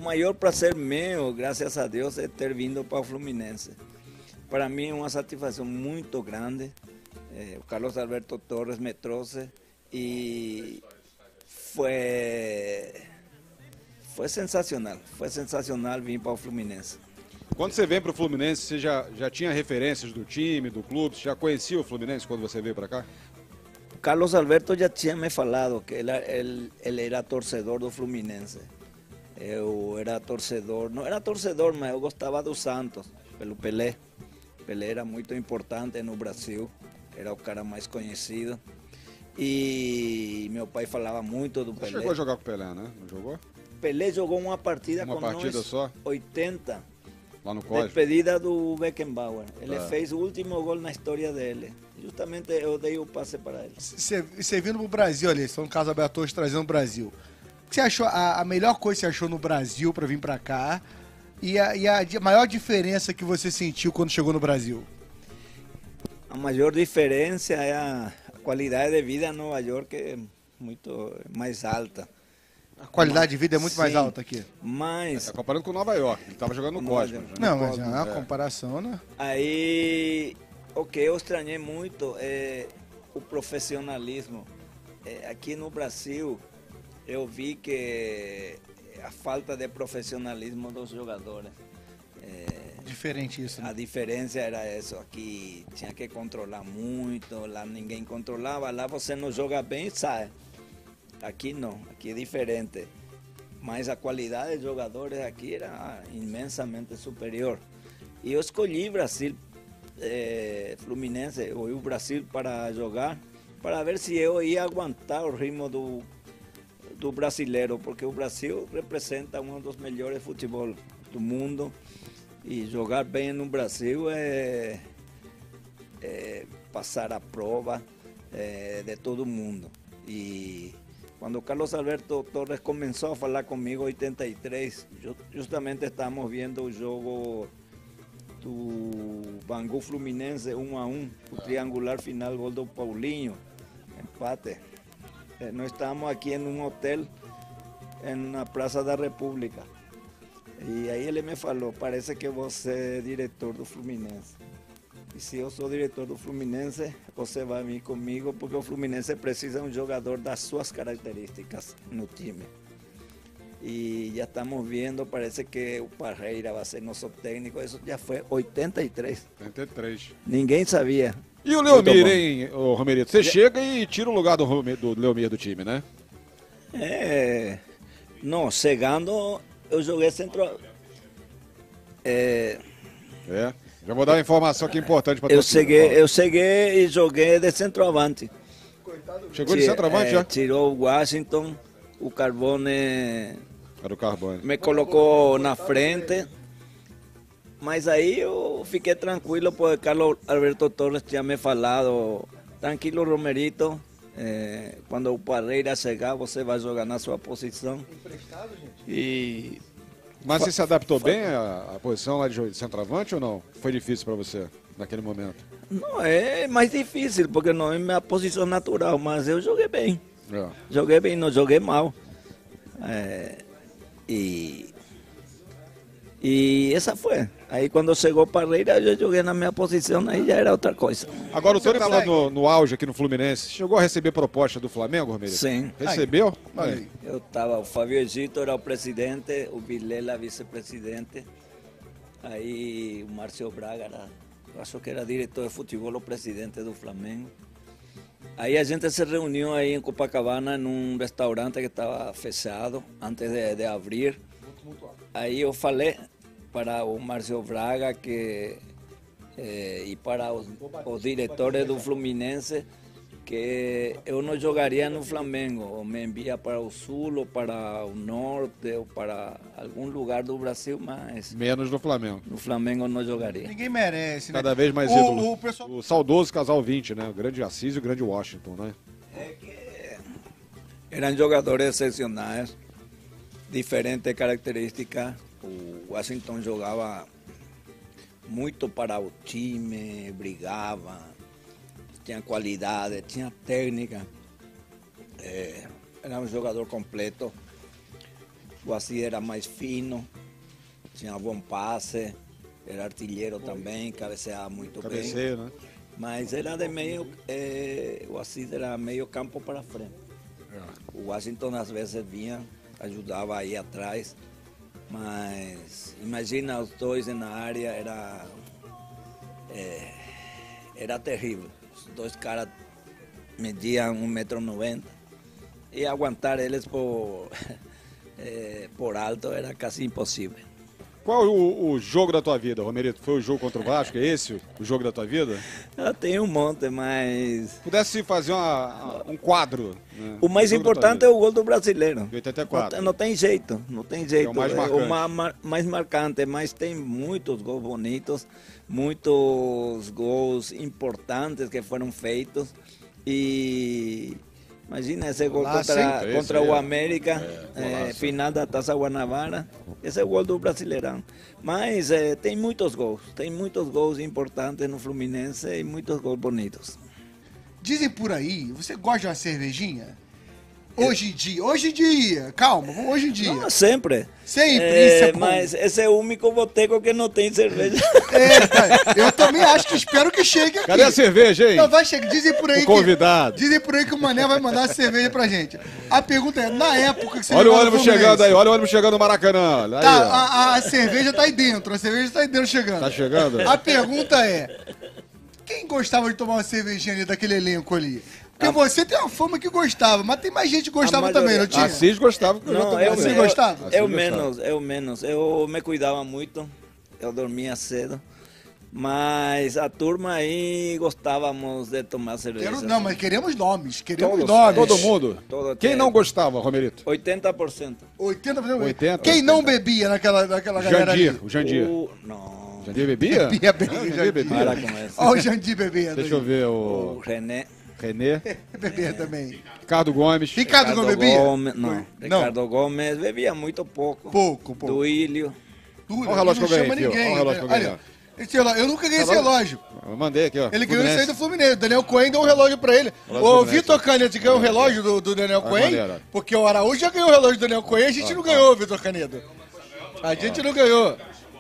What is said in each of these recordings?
maior prazer meu, graças a Deus, é ter vindo para o Fluminense. Para mim é uma satisfação muito grande. O Carlos Alberto Torres me trouxe e foi sensacional vir para o Fluminense. Quando você vem para o Fluminense, você já tinha referências do time, do clube? Você já conhecia o Fluminense quando você veio para cá? Carlos Alberto já tinha me falado que ele era torcedor do Fluminense. Eu era torcedor, não era torcedor, mas eu gostava do Santos, pelo Pelé. Pelé era muito importante no Brasil, era o cara mais conhecido. E meu pai falava muito do Pelé. Você chegou a jogar com o Pelé, né? Não jogou? Pelé jogou uma partida com nós, só? 80, lá no Cosmo. Despedida do Beckenbauer. Ele fez o último gol na história dele. Justamente eu dei o passe para ele. Você vindo pro Brasil, ali, estão no caso Alberto hoje trazendo o Brasil. O que você achou, a melhor coisa que você achou no Brasil para vir para cá? E a maior diferença que você sentiu quando chegou no Brasil? A maior diferença é a qualidade de vida em Nova York, que é muito mais alta. A qualidade de vida é muito mais alta aqui. Mas... comparando com Nova York, ele estava jogando no Cosmos. Não, mas é uma comparação, né? Aí, o que eu estranhei muito é o profissionalismo. Aqui no Brasil, eu vi que a falta de profissionalismo dos jogadores. Diferente isso, né? A diferença era isso. Aqui tinha que controlar muito, lá ninguém controlava, lá você não joga bem e sai. Aqui não, aqui é diferente. Mas a qualidade de jogadores aqui era imensamente superior. E eu escolhi Brasil, Fluminense, ou o Brasil para jogar, para ver se eu ia aguentar o ritmo do brasileiro, porque o Brasil representa um dos melhores futebol do mundo. E jogar bem no Brasil é passar a prova de todo mundo. E quando o Carlos Alberto Torres começou a falar comigo em 83, justamente estávamos vendo o jogo do Bangu Fluminense 1-1, o triangular final, gol do Paulinho, empate. Nós estávamos aqui em um hotel na Praça da República. E aí ele me falou, parece que você é diretor do Fluminense. E se eu sou diretor do Fluminense, você vai vir comigo, porque o Fluminense precisa de um jogador das suas características no time. E já estamos vendo, parece que o Parreira vai ser nosso técnico, isso já foi 83. 83. Ninguém sabia. E o Leomir, hein, Romerito? Você chega e tira o lugar do Leomir do time, né? Não, chegando... Eu joguei centro... Já vou dar uma informação aqui importante para eu cheguei e joguei de centroavante. Chegou de centroavante já? Tirou o Washington, o Carbone... Era o Carbone. Me colocou na frente. Mas aí eu fiquei tranquilo, porque Carlos Alberto Torres tinha me falado, tranquilo, Romerito, quando o Parreira chegar, você vai jogar na sua posição. Emprestado, gente? E... Mas você se adaptou bem à posição lá de centroavante ou não? Foi difícil para você naquele momento? Não, é mais difícil, porque não é minha posição natural, mas eu joguei bem. Joguei bem, não joguei mal. E essa foi. Aí quando chegou Parreira, eu joguei na minha posição, aí já era outra coisa. Agora o senhor está lá no auge aqui no Fluminense. Chegou a receber proposta do Flamengo, Romerito? Sim. Recebeu? Aí. Eu estava, o Fábio Egito era o presidente, o Vilela vice-presidente. Aí o Márcio Braga era, eu acho que era diretor de futebol, o presidente do Flamengo. Aí a gente se reuniu aí em Copacabana, num restaurante que estava fechado, antes de abrir. Aí eu falei para o Márcio Braga e para os diretores do Fluminense que eu não jogaria no Flamengo, ou me envia para o Sul, ou para o Norte, ou para algum lugar do Brasil, mas... Menos no Flamengo. No Flamengo eu não jogaria. Ninguém merece, né? Cada vez mais ídolo. O saudoso casal 20, né? O grande Assis e o grande Washington, né? Eram jogadores excepcionais, diferentes características. O Washington jogava muito para o time, brigava, tinha qualidade, tinha técnica, era um jogador completo. O Assis era mais fino, tinha bom passe, era artilheiro também, cabeceava muito bem. Cabeceio, né? Mas era de meio, o Assis era meio campo para frente. O Washington às vezes vinha, ajudava aí atrás, mas imagina os dois na área, era terrível. Os dois caras mediam 1,90 m e aguentar eles por alto era quase impossível. Qual o jogo da tua vida, Romerito? Foi o jogo contra o Vasco? É esse o jogo da tua vida? Eu tenho um monte, mas Pudesse fazer um quadro. Né? o mais importante é o gol do brasileiro. De 84. Não tem jeito, não tem jeito. É o mais marcante. Mais marcante, mas tem muitos gols bonitos, muitos gols importantes que foram feitos. E imagina esse gol contra o América, final da Taça Guanabara. Esse é o gol do Brasileirão. Mas tem muitos gols importantes no Fluminense e muitos gols bonitos. Dizem por aí, você gosta de uma cervejinha? Hoje em dia, calma, hoje em dia. Não, sempre. Sempre, isso é bom. Mas esse é o único boteco que não tem cerveja. Eu também acho que espero que chegue aqui. Cadê a cerveja, hein? Não, vai chegar. Dizem por aí O convidado. Dizem por aí que o Mané vai mandar a cerveja pra gente. A pergunta é, na época que você Olha o jogava no ônibus Fluminense, chegando aí, olha o ônibus chegando no Maracanã. Aí, tá, a cerveja tá aí dentro, chegando. Tá chegando? A pergunta é, quem gostava de tomar uma cervejinha ali daquele elenco ali? Porque você tem uma fama que gostava, mas tem mais gente que gostava também, não tinha? Assis gostava. Você gostava? Eu menos. Eu me cuidava muito, eu dormia cedo. Mas a turma aí gostávamos de tomar cerveja. Não, mas queremos nomes. Todo mundo? Quem não gostava, Romerito? 80%. 80%? Quem não bebia naquela galera ali? O Jandir. Não. Jandir bebia? Bebia bem, o Jandir. Para com essa. Olha o Jandir bebendo. Deixa eu ver O René. Bebia também. Ricardo Gomes. Ricardo Gomes bebia? Não. Ricardo Gomes bebia muito pouco. Pouco. Duílio. Olha o relógio que eu ganhei, filho. Olha o relógio que eu ganhei. Eu nunca ganhei esse relógio. Eu mandei aqui, ó. Ele ganhou isso aí do Fluminense. O Daniel Cohen deu um relógio pra ele. O Vitor Canedo ganhou o relógio do Daniel Cohen, porque o Araújo já ganhou o relógio do Daniel Cohen, a gente não ganhou, Vitor Canedo. A gente não ganhou.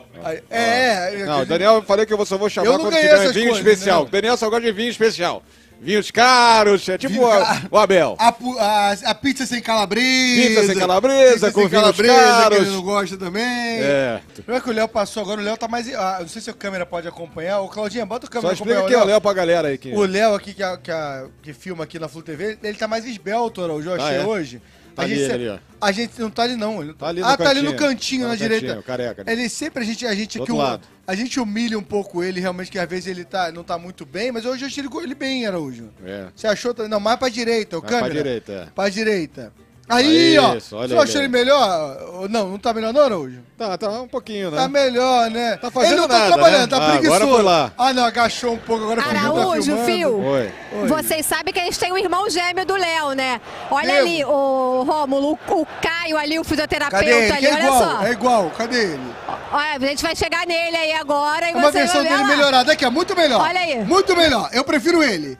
Não, Daniel, eu falei que eu só vou chamar quando tiver vinho especial. O Daniel só gosta de vinho especial. Vinhos caros, tipo o Abel. A pizza sem calabresa. Pizza sem calabresa, com vinhos caros. Que ele não gosta também. Não é que o Léo passou agora, o Léo tá mais... não sei se a câmera pode acompanhar. Ô, Claudinha, bota a câmera. Só explica quem é o Léo pra galera aí. O Léo aqui, que filma aqui na Flu TV, ele tá mais esbelto, eu achei hoje. Tá ali, ó. A gente não tá ali, não. Ele tá ali tá ali no cantinho, na direita. Careca. Ele sempre, a gente aqui, a gente humilha um pouco ele, realmente, que às vezes ele não tá muito bem, mas hoje eu achei ele bem, Araújo. Você achou? Não, mais pra direita, o câmera. Pra direita, Pra direita. Aí, ó. Isso, você achou ele melhor? Não tá melhor não, Araújo? Tá um pouquinho, né? Tá melhor, né? Tá fazendo ele não nada, tá trabalhando, né? tá preguiçoso. Agora foi lá. Não, agachou um pouco agora. Araújo, Fio. Oi. Vocês sabem que a gente tem um irmão gêmeo do Léo, né? Olha ali, o Rômulo, o Caio ali, o fisioterapeuta ali, olha só. É igual, cadê ele? Olha, a gente vai chegar nele aí agora e uma você versão vai ver dele lá. melhorada aqui, ó, muito melhor. Olha aí. Muito melhor, eu prefiro ele.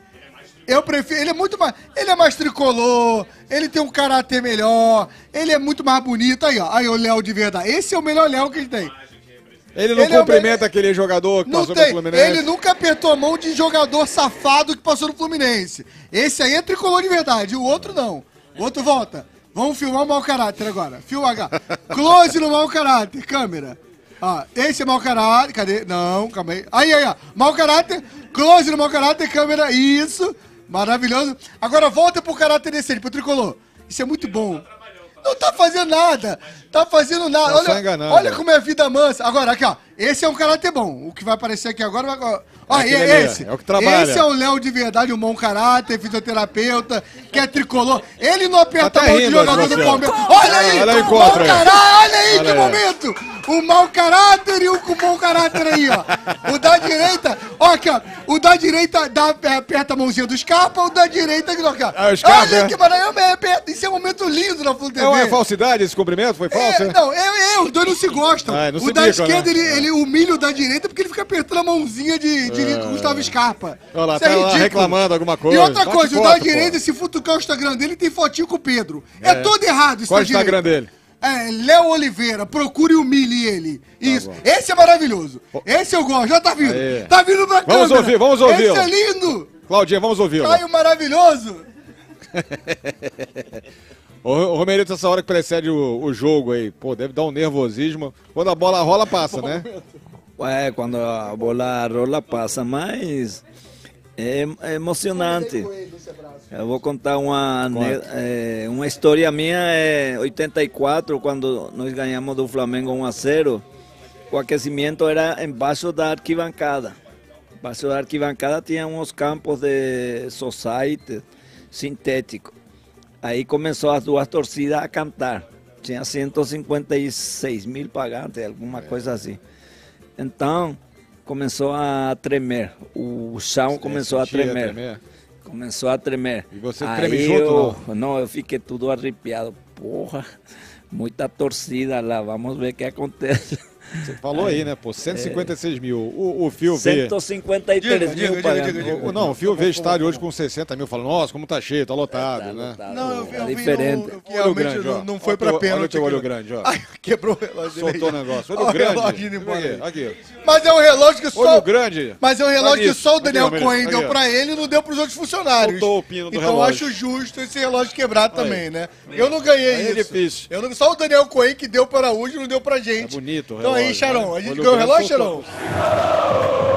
Ele é muito mais. Ele é mais tricolor, ele tem um caráter melhor, ele é muito mais bonito. Aí, ó. Aí o Léo de verdade. Esse é o melhor Léo que ele tem. Ele não cumprimenta aquele jogador que passou no Fluminense. Ele nunca apertou a mão de jogador safado que passou no Fluminense. Esse aí é tricolor de verdade, o outro não. O outro volta. Vamos filmar o mau caráter agora. Filma H. Close no mau caráter, câmera. Esse é mau caráter. Cadê? Não, calma aí. Aí, ó. Mau caráter. Close no mau caráter, câmera. Isso. Maravilhoso. Agora volta pro caráter desse, pro tricolor. Isso é muito bom. Não tá fazendo nada. Tá fazendo nada. Olha como é a vida mansa. Agora, aqui, ó. Esse é um caráter bom. O que vai aparecer aqui agora vai... Olha, esse. É o que trabalha. Esse é o Léo de verdade, um bom caráter, fisioterapeuta, que é tricolor. Ele não aperta a mão de jogador do Palmeiras. Olha aí! Olha aí que momento! O mau caráter e o com bom caráter aí, ó. O da direita, ó, aqui, ó. O da direita aperta a mãozinha do Scarpa, o da direita aqui, ó. Olha que maravilha, isso é um momento lindo na Flu TV. É falsidade esse cumprimento? Foi falso? Não, os dois não se gostam. O da esquerda, ele humilha o da direita porque ele fica apertando a mãozinha de Gustavo Scarpa. Olha lá, tá lá reclamando alguma coisa. E outra coisa, o da direita, se futucar o Instagram dele, tem fotinho com o Pedro. É todo errado isso. Qual é o Instagram dele? Léo Oliveira, procure e humilhe ele. Isso. Bom. Esse é maravilhoso. Esse eu gosto. Já tá vindo. Aê. Tá vindo pra câmera. Vamos ouvir. Esse é lindo. Claudinha, vamos ouvir. Caio maravilhoso. Ô, Romerito, essa hora que precede o jogo aí, pô, deve dar um nervosismo. Quando a bola rola, passa, né? Quando a bola rola, passa, mas é emocionante. Eu vou contar uma história minha, 84, quando nós ganhamos do Flamengo 1-0, o aquecimento era embaixo da arquibancada. Embaixo da arquibancada tinha uns campos de society sintético. Aí começou as duas torcidas a cantar. Tinha 156 mil pagantes, alguma coisa assim. Então, começou a tremer. O chão começou a tremer. Começou a tremer. E você treme junto, não? Eu fiquei tudo arrepiado. Porra, muita torcida lá, vamos ver o que acontece. Você falou aí, né, pô, 156 mil. O Fio vê... 153 mil. Não, o Fio vê estádio hoje com 60 mil, fala, nossa, como tá cheio, tá lotado, né? Não, é diferente. Olho grande, não foi pra pênalti. Olha o teu olho grande, ó. Ai, quebrou o relógio. Soltou o negócio. Olho grande. Aqui. Mas é um relógio que só... Olho grande. Mas é um relógio que só o Daniel Cohen deu pra ele e não deu pros outros funcionários. Soltou o pino do relógio. Então eu acho justo esse relógio quebrado também, né? Eu não ganhei isso. É difícil. Só o Daniel Cohen que deu para o Araújo e não deu pra gente. É bonito o relógio. Então aí, Sharon, a gente ganhou o relógio, Sharon?